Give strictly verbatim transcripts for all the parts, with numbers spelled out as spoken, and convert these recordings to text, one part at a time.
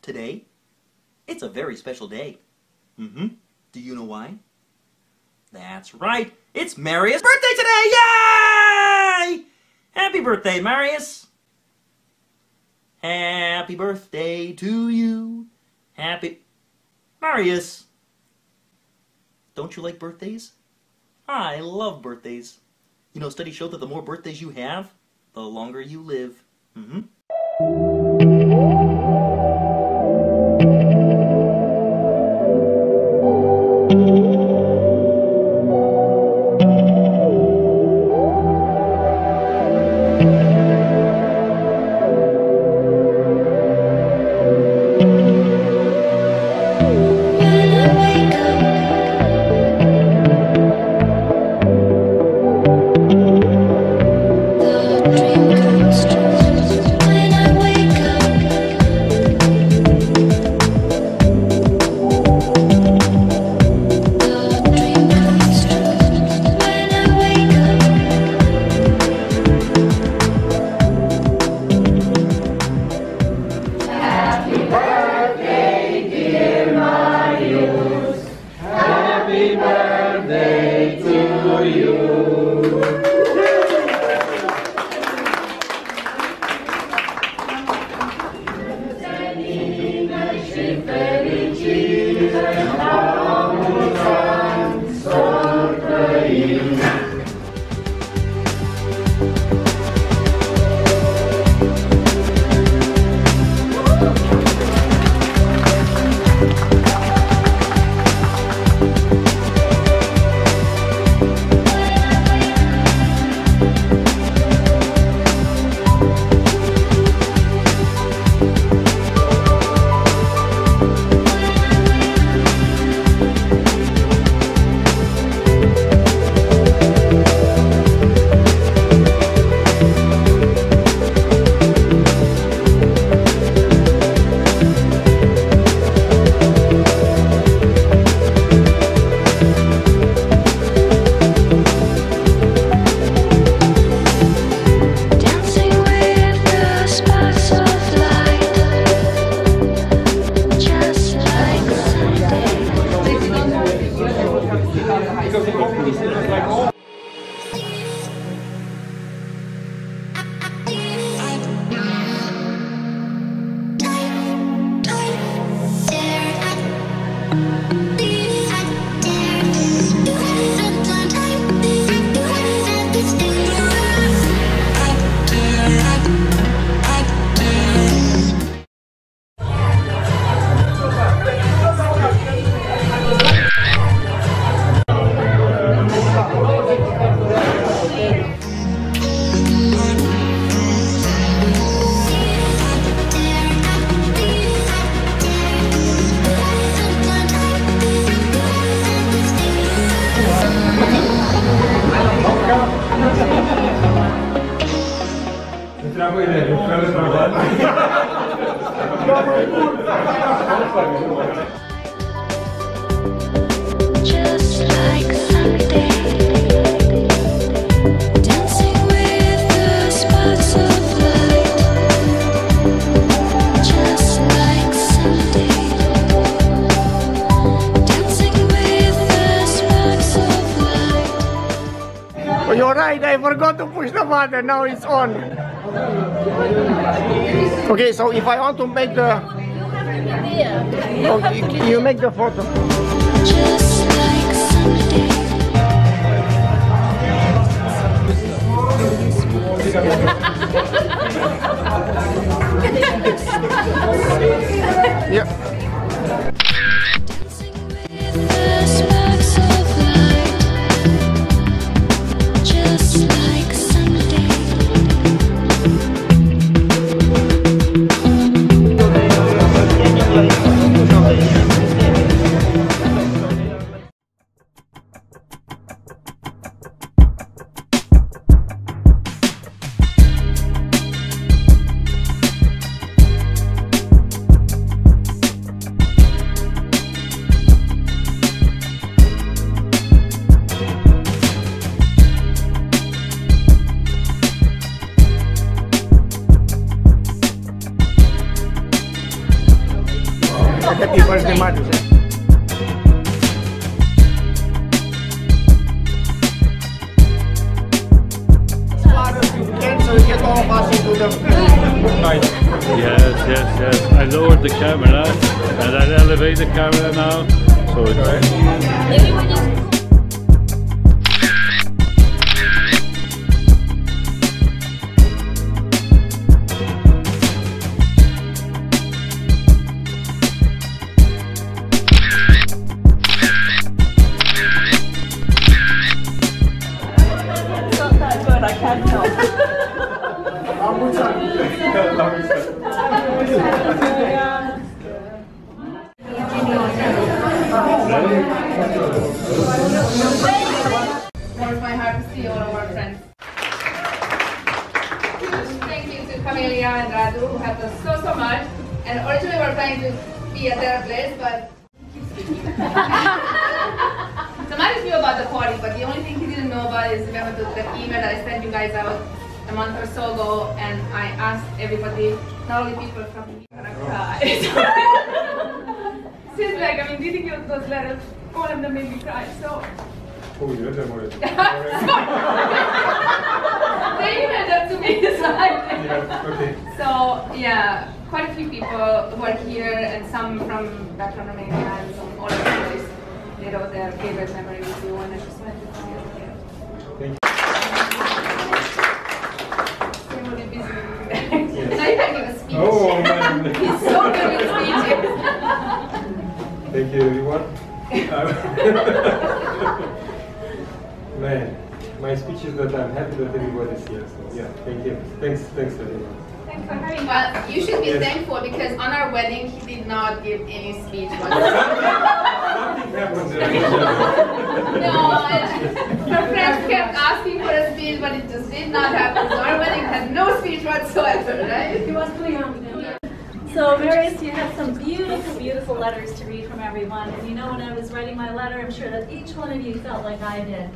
Today, it's a very special day. Mm-hmm. Do you know why? That's right. It's Marius' birthday today! Yay! Happy birthday, Marius! Happy birthday to you. Happy... Marius! Don't you like birthdays? I love birthdays. You know, studies show that the more birthdays you have, the longer you live. Mm-hmm. Happy birthday to you. Just like Sunday, dancing with the sparks of light. Just like Sunday, dancing with the sparks of light. Oh, you're right, I forgot to push the button, now it's on. Okay, so if I want to make the... Okay, you make the photo. Just like Sunday. Yeah. Happy birthday, Marius. As far as you can, so get all of us into the night. Yes, yes, yes. I lowered the camera and I elevate the camera now. So it's warms my heart to see all of our friends. Huge thank you to Camelia and Radu who helped us so so much. And originally we were planning to be at their place, but so Marius knew about the party, but the only thing he didn't know about is remember the, the email that I sent you guys out a month or so ago, and I asked everybody, not only people from the gonna cry. Seriously, like, I mean, reading you those letters, all of them made me cry. So. Oh, you read them already. They emailed them to me, so I did. Yeah, okay. So yeah, quite a few people who are here, and some from back from Romania and some all over the place. They wrote their favorite memory with you, and I just wanted to see it here. Thank you. They're really busy with you. Now you can give a speech. Oh, man. He's so good with speeches. Thank you, everyone. Man, my speech is that I'm happy that everybody's here. So yeah, thank you. Thanks, thanks everyone. Thanks for having me. Well, you should be Yes. thankful because on our wedding he did not give any speech. Nothing happened there. No, and her friends kept asking for a speech, but it just did not happen. So our wedding had no speech whatsoever, right? He was putting on the So Marius, you have some beautiful, beautiful letters to read from everyone. And you know, when I was writing my letter, I'm sure that each one of you felt like I did.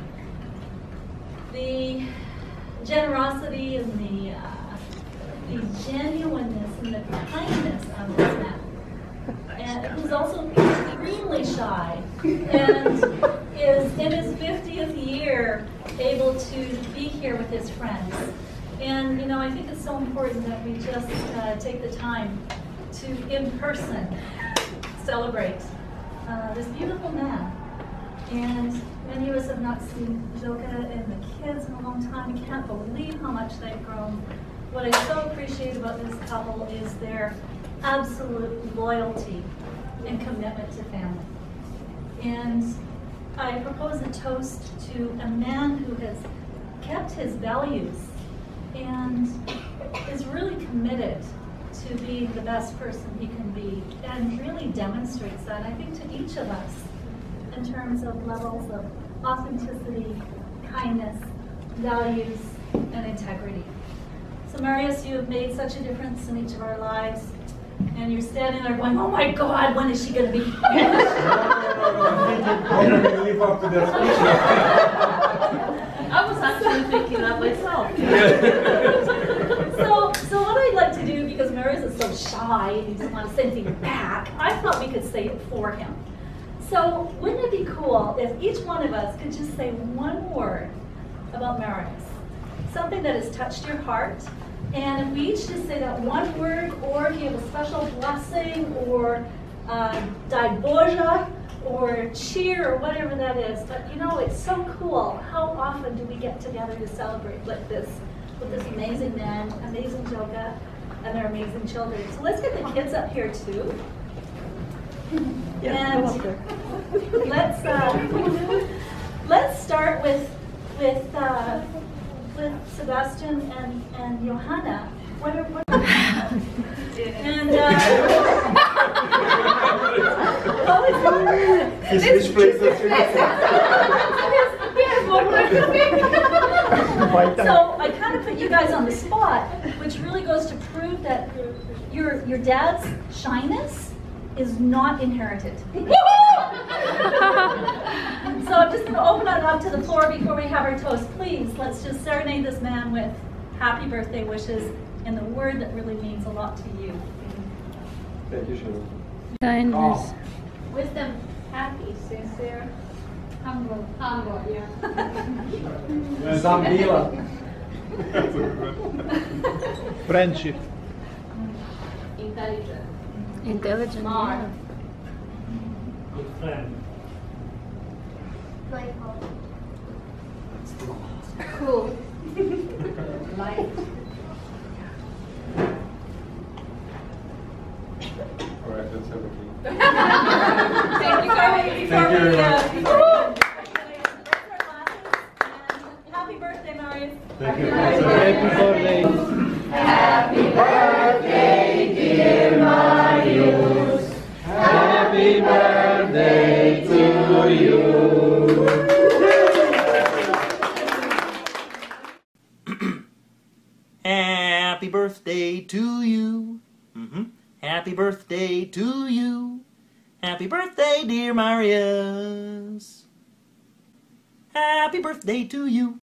The generosity and the, uh, the genuineness and the kindness of this man. And he's also extremely shy and is in his fiftieth year able to be here with his friends. And you know, I think it's so important that we just uh, take the time to, in person, celebrate uh, this beautiful man. And many of us have not seen Joka and the kids in a long time. We can't believe how much they've grown. What I so appreciate about this couple is their absolute loyalty and commitment to family. And I propose a toast to a man who has kept his values and is really committed to being the best person he can be, and really demonstrates that, I think, to each of us in terms of levels of authenticity, kindness, values, and integrity. So Marius, you have made such a difference in each of our lives, and you're standing there going, oh my God, when is she going to be finished? I'm going to live up to that speech. I was actually thinking that myself. so, so what I'd like to do, because Marius is so shy and he doesn't want to say anything back, I thought we could say it for him. So wouldn't it be cool if each one of us could just say one word about Marius? Something that has touched your heart. And if we each just say that one word, or if you have a special blessing, or uh, Dai Boja, or cheer, or whatever that is. But you know, it's so cool. How often do we get together to celebrate like this, with this amazing man, amazing Joka, and their amazing children? So let's get the kids up here too. Yeah, and come up there. let's uh, let's start with with uh, with Sebastian and and Johanna. What are what? and uh, what was that? His speech plays the So I kind of put you guys on the spot, which really goes to prove that your your dad's shyness is not inherited. So I'm just going to open it up to the floor before we have our toast. Please, let's just serenade this man with happy birthday wishes and the word that really means a lot to you. Thank you, Sharon. Kindness. Wisdom. Happy, sincere, humble. Humble, yeah. Zambila. Friendship. Intelligent. Intelligent. Smart. Playful. Cool. Light. All right, let's have a drink. Thank you, Carly. Thank you very much. Happy birthday, Marius. Thank you. Happy birthday. Happy birthday, dear Marius. Happy birthday to you. Happy birthday to you. Mm-hmm. Happy birthday to you. Happy birthday, dear Marius. Happy birthday to you.